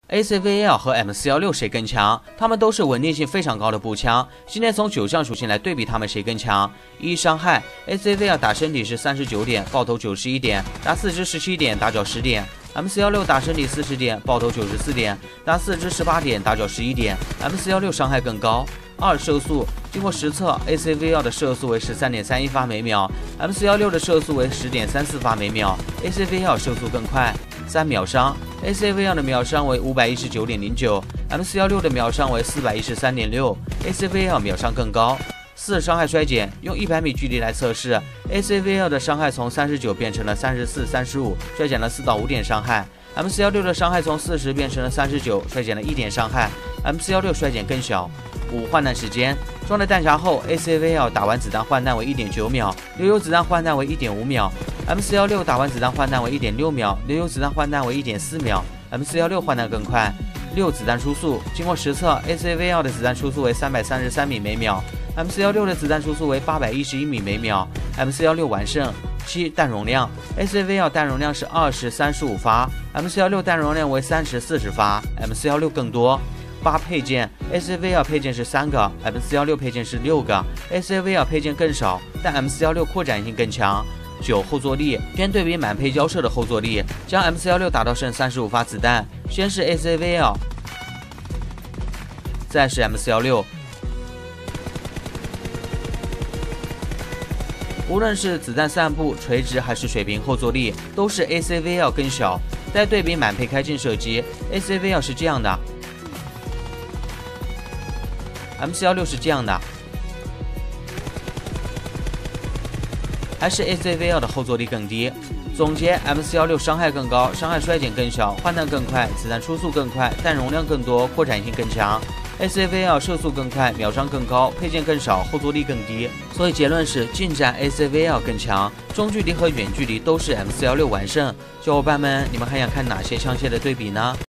ACVL 和 M416谁更强？它们都是稳定性非常高的步枪。今天从9项属性来对比它们谁更强。一、伤害 ，ACVL 打身体是39点，爆头91点，打四肢17点，打脚10点。M416打身体40点，爆头94点，打四肢18点，打脚11点。M416伤害更高。二、射速，经过实测 ，ACVL 的射速为13.31发每秒 ，M416的射速为10.34发每秒 ，ACVL 射速更快。三、秒伤 ，ACVL 的秒伤为519.09，M416的秒伤为413.6，ACVL 秒伤更高。四、伤害衰减，用100米距离来测试 ，ACVL 的伤害从39变成了34、35，衰减了4到5点伤害。M416的伤害从40变成了39，衰减了1点伤害。M416衰减更小。五、换弹时间，装了弹匣后 ，ACVL 打完子弹换弹为1.9秒，留有子弹换弹为1.5秒。M416 打完子弹换弹为1.6秒，留有子弹换弹为1.4秒。M416换弹更快。六、子弹初速，经过实测 ，ACVL 的子弹初速为333米每秒 ，M416 的子弹初速为811米每秒。M416完胜。七、弹容量 ，ACVL 弹容量是20、35发 ，M416 弹容量为30、40发 ，M416 更多。八、配件 ，ACVL 配件是3个 ，M416 配件是6个 ，ACVL 配件更少，但 M416 扩展性更强。九、后坐力，先对比满配交射的后坐力，将 M416 打到剩35发子弹，先是 ACVL， 再是 M416。无论是子弹散布、垂直还是水平后坐力，都是 ACVL 更小。再对比满配开镜射击 ，ACVL 是这样的 ，M416 是这样的。还是 ACVL 的后坐力更低。总结 ：M416 伤害更高，伤害衰减更小，换弹更快，子弹出速更快，弹容量更多，扩展性更强。ACVL 射速更快，秒伤更高，配件更少，后坐力更低。所以结论是近战 ACVL 更强，中距离和远距离都是 M416 完胜。小伙伴们，你们还想看哪些枪械的对比呢？